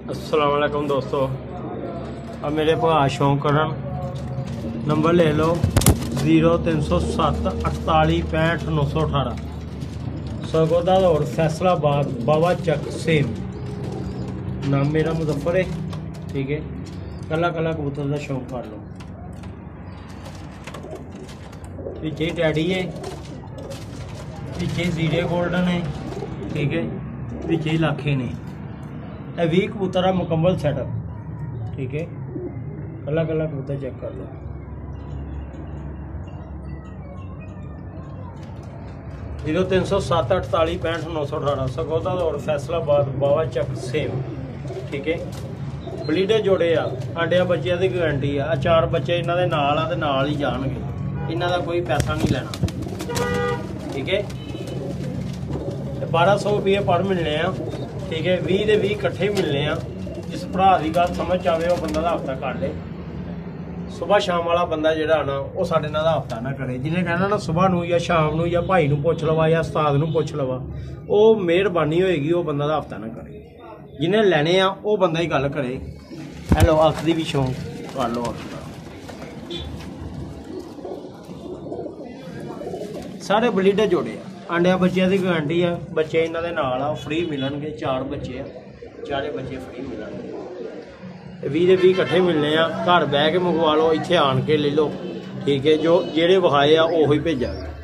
अस्सलाम वालेकुम दोस्तों, अब मेरे भा शौक करन नंबर ले लो 0307 48 65 918 सरगोदा रोड फैसलाबाद बाबा चक सेम। नाम मेरा मुजफ्फर है, ठीक है। कला कला कबूतर का शौक कर लो। पीछे टैडी है, पीछे जीरे गोल्डन है, ठीक है। पीछे लाखे ने 20 कबूतर है, मुकम्मल सेटअप, ठीक है। कला कला कबूतर चेक कर लो। जीरो 307 48 65 918 सरगोदा रोड फैसलाबाद बाबा चक सेम, ठीक है। बलीडे जोड़े आ, आंडिया बच्चों की गारंटी आ। 4 बच्चे इन्हों के नाल आ ते नाल ही जाणगे, इन्हों का कोई पैसा नहीं लेना, ठीक है। 1200 रुपये पर मिलने आ, ठीक है। 20 के 20 इकट्ठे मिलने आ। जिस भरा की गल समझ आवे वो बंदा हफ्ता कर ले। सुबह शाम वाला बंदा जोड़ा ना वो साढ़े ना हफ्ता ना करे। जिन्हें कहना ना सुबह नूं या शाम नूं या भाई नूं पुछ लवा या उस्ताद नूं पुछ लवा, वो मेहरबानी होएगी वो बंदा हफ्ता ना करे। जिन्हें लैने आ वो बंदा ही गल करे। हैलो अख दी भी शौक कर लो। अख दा सारे बलीडे जोड़े आ, आंडिया बच्चों की गारंटी है। बच्चे इन्हों के नाल आ, फ्री मिलणगे। 4 बच्चे आ, 4 बच्चे फ्री मिलणगे। 20 के 20 इकट्ठे मिलने आ। घर बह के मंगवा लो, इत्थे आन के ले लो, ठीक है। जो जेड़े वहाए आ उही भेजा।